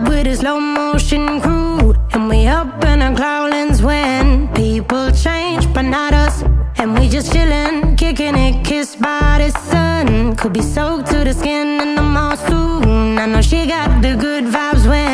with a slow motion crew, and we up in our growlings when people change, but not us. And we just chillin', kicking it, kissed by the sun. Could be soaked to the skin in the mall soon. I know she got the good vibes when